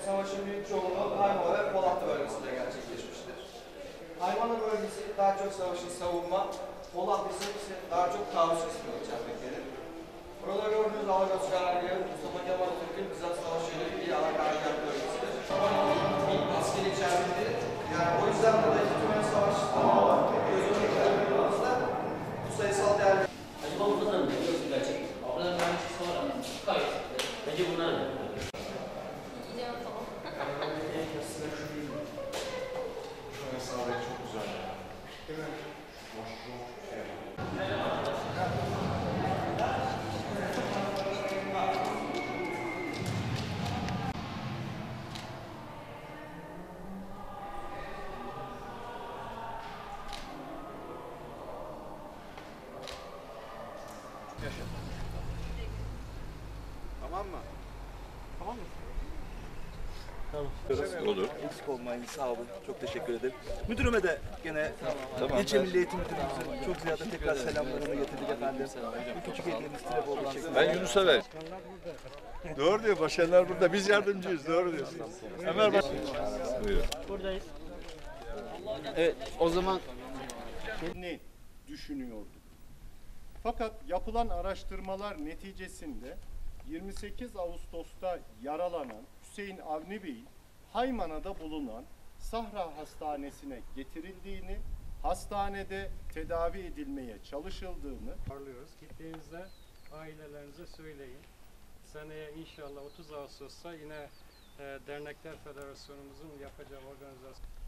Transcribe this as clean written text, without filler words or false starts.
savaşın büyük çoğunluğu Haymana ve Polatlı bölgesinde gerçekleşmiştir. Haymana bölgesi daha çok savaşın savunma, Polatlı ise daha çok taarruz kısmını içermektedir. Burada gördüğünüz Alagos karargahı Mustafa Kemal Atatürk'ün bizzat savaşıyla ilgili Alagos bölgesidir. İlk askeri içermekte, yani o yüzden buradaki tüm savaşlarda göz önüne geldiğimizde bu sayısal değerli. Acaba burada da mı? Yoksa gerçek. Burada mühendislik var ama gayet. Bence bunlar ne? Sağlayı çok güzel ya. Değil mi? Boş Yaşa. Tamam mı? Tamam mı? Olur. Eksik olmayın, sağ olun. Çok teşekkür ederim. Müdürüme de gene İlçe Milli Eğitim Müdürümüzün çok ziyade tekrar selamlarını getirdik efendim. Bu küçük hediyemiz Tirebol'dan. Ben Yunus'a ver. Doğru diyor, başarılar burada. Biz yardımcıyız, doğru diyorsun. Ömer bak. Buyurun. Buradayız. Evet, o zaman ne düşünüyorduk. Fakat yapılan araştırmalar neticesinde 28 Ağustos'ta yaralanan Hüseyin Avni Bey'in Haymana'da bulunan Sahra Hastanesi'ne getirildiğini, hastanede tedavi edilmeye çalışıldığını Ağırlıyoruz. Gittiğinizde ailelerinize söyleyin. Seneye inşallah 30 Ağustos'ta yine Dernekler Federasyonumuzun yapacağı organizasyon